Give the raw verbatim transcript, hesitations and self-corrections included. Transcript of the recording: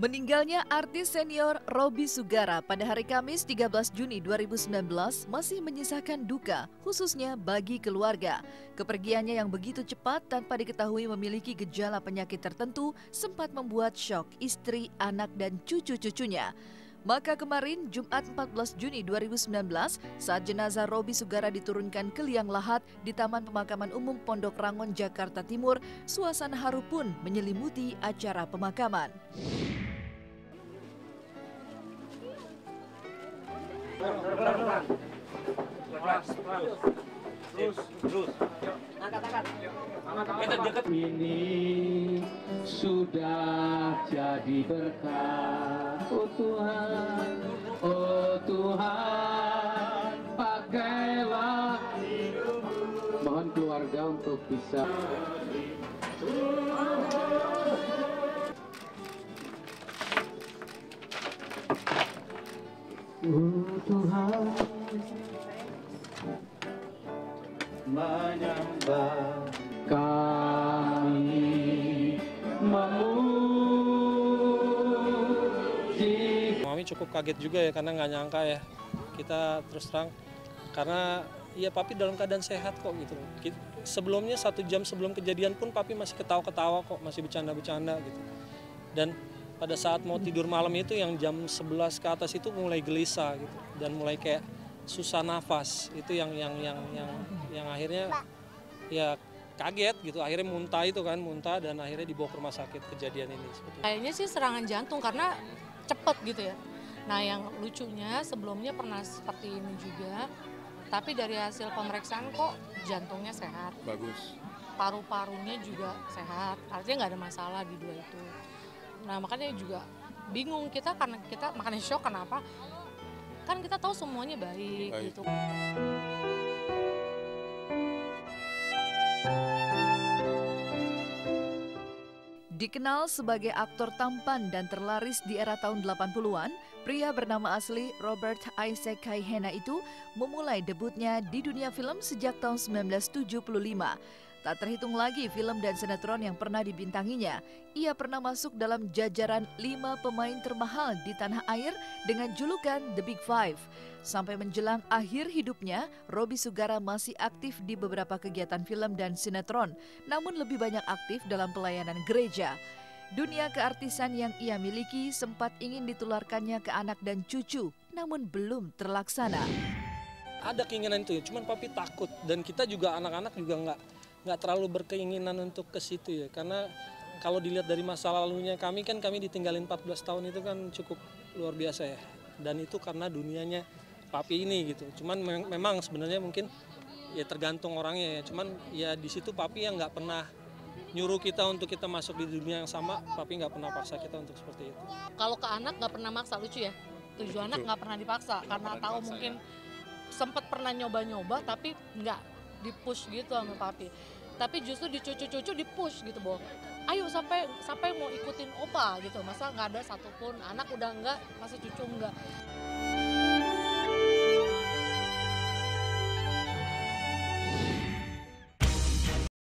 Meninggalnya artis senior Robby Sugara pada hari Kamis tiga belas Juni dua ribu sembilan belas masih menyisakan duka, khususnya bagi keluarga. Kepergiannya yang begitu cepat tanpa diketahui memiliki gejala penyakit tertentu sempat membuat syok istri, anak, dan cucu-cucunya. Maka kemarin, Jumat empat belas Juni dua ribu sembilan belas, saat jenazah Robby Sugara diturunkan ke liang lahat di Taman Pemakaman Umum Pondok Rangon, Jakarta Timur, suasana haru pun menyelimuti acara pemakaman. Ini sudah jadi berkah, oh Tuhan, oh Tuhan, pakailah hidupmu. Mohon keluarga untuk bisa. Oh Tuhan, menyembah kami memuji. Mami cukup kaget juga ya, karena nggak nyangka ya, kita terus terang, karena ya papi dalam keadaan sehat kok gitu. Sebelumnya satu jam sebelum kejadian pun papi masih ketawa-ketawa kok, masih bercanda-bercanda gitu. Dan pada saat mau tidur malam itu yang jam sebelas ke atas itu mulai gelisah gitu, dan mulai kayak susah nafas. Itu yang yang yang yang yang akhirnya ya kaget gitu, akhirnya muntah itu kan, muntah dan akhirnya dibawa ke rumah sakit kejadian ini. Kayaknya sih serangan jantung karena cepet gitu ya. Nah yang lucunya sebelumnya pernah seperti ini juga, tapi dari hasil pemeriksaan kok jantungnya sehat. Bagus. Paru-parunya juga sehat, artinya nggak ada masalah di dua itu. Nah makanya juga bingung kita, karena kita makanya shock kenapa, kan kita tahu semuanya baik, baik. Gitu. Dikenal sebagai aktor tampan dan terlaris di era tahun delapan puluhan, pria bernama asli Robert Isaac Kaihena itu memulai debutnya di dunia film sejak tahun sembilan belas tujuh puluh lima. Tak terhitung lagi film dan sinetron yang pernah dibintanginya. Ia pernah masuk dalam jajaran lima pemain termahal di tanah air dengan julukan The Big Five. Sampai menjelang akhir hidupnya, Robby Sugara masih aktif di beberapa kegiatan film dan sinetron, namun lebih banyak aktif dalam pelayanan gereja. Dunia keartisan yang ia miliki sempat ingin ditularkannya ke anak dan cucu, namun belum terlaksana. Ada keinginan itu ya, cuman papi takut, dan kita juga anak-anak juga nggak nggak terlalu berkeinginan untuk ke situ ya, karena kalau dilihat dari masa lalunya kami kan kami ditinggalin empat belas tahun itu kan cukup luar biasa ya, dan itu karena dunianya papi ini gitu. Cuman me memang sebenarnya mungkin ya tergantung orangnya ya, cuman ya di situ papi yang nggak pernah nyuruh kita untuk kita masuk di dunia yang sama, papi nggak pernah paksa kita untuk seperti itu. Kalau ke anak nggak pernah maksa, lucu ya, tujuh anak nggak pernah dipaksa, gak karena pernah tahu dipaksa, mungkin ya. Sempat pernah nyoba-nyoba tapi nggak dipush gitu sama papi, tapi justru di cucu-cucu dipush gitu, Bo. Ayo sampai sampai mau ikutin opa gitu, masa nggak ada satupun anak udah enggak, masa cucu enggak.